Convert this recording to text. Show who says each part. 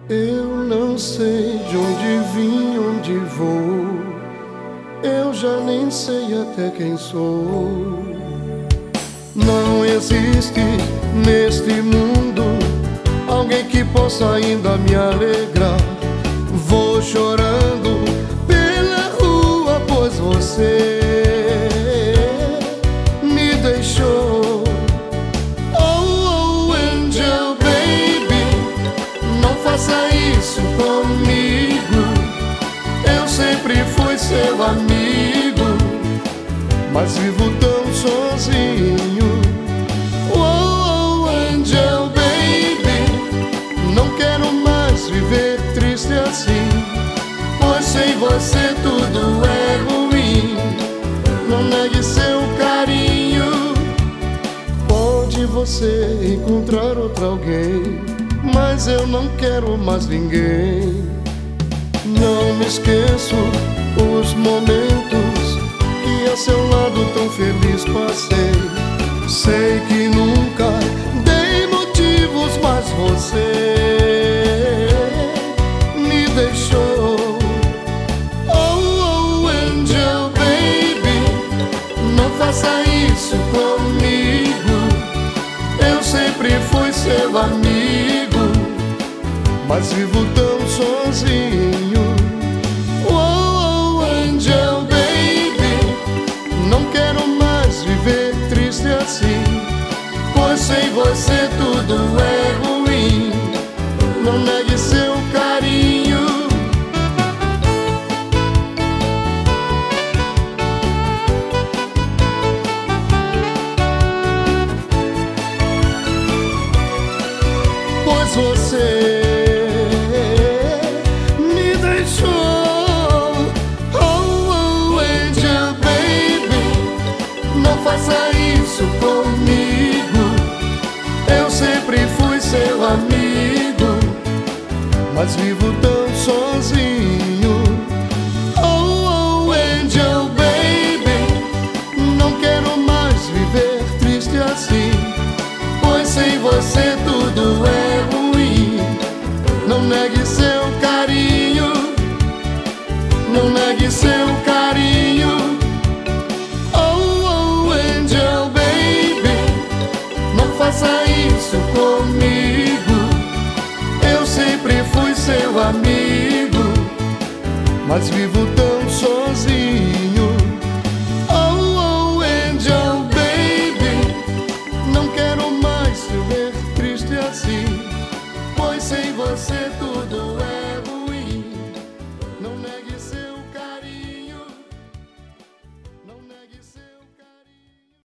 Speaker 1: Eu não sei de onde vim, onde vou. Eu já nem sei até quem sou. Não existe neste mundo alguém que possa ainda me alegrar. Vou chorando pela rua, pois você me deixou. Oh, Angel Baby, não faça isso comigo. Eu sempre fui seu amigo, mas vivo tão sozinho. Oh, Angel Baby, não quero mais viver triste assim, pois sem você tudo é ruim. Não negue seu carinho. Pode você encontrar outro alguém, mas eu não quero mais ninguém. Não me esqueço os momentos que a seu lado tão feliz passei. Sei que nunca dei motivos, mas você me deixou. Oh, Angel Baby, não faça isso comigo. Eu sempre fui seu amigo, mas vivo tão sozinho. Oh, Angel Baby, não quero mais viver triste assim, pois sem você tudo é ruim. Não negue seu carinho. Pois você me deixou. Oh, Angel Baby, não faça isso comigo. Eu sempre fui seu amigo, mas vivo tão sozinho. Oh, Angel Baby, não quero mais viver triste assim, pois sem você tudo é ruim. Não negue seu carinho. Não negue seu carinho. Oh, Angel Baby, não faça isso comigo. Eu sempre fui seu amigo, mas vivo tão sozinho.